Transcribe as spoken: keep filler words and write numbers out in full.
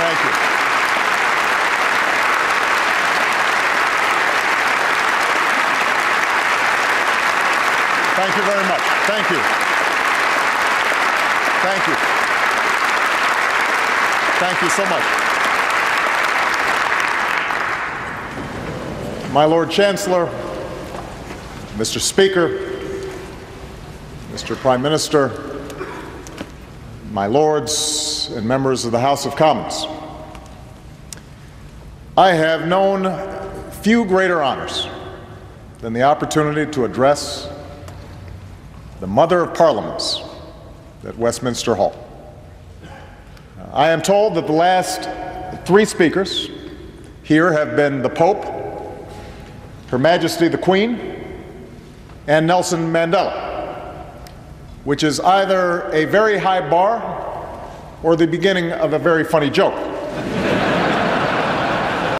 Thank you. Thank you very much. Thank you. Thank you. Thank you so much. My Lord Chancellor, Mister Speaker, Mister Prime Minister, my lords and members of the House of Commons, I have known few greater honors than the opportunity to address the Mother of Parliaments at Westminster Hall. I am told that the last three speakers here have been the Pope, Her Majesty the Queen, and Nelson Mandela, which is either a very high bar or the beginning of a very funny joke.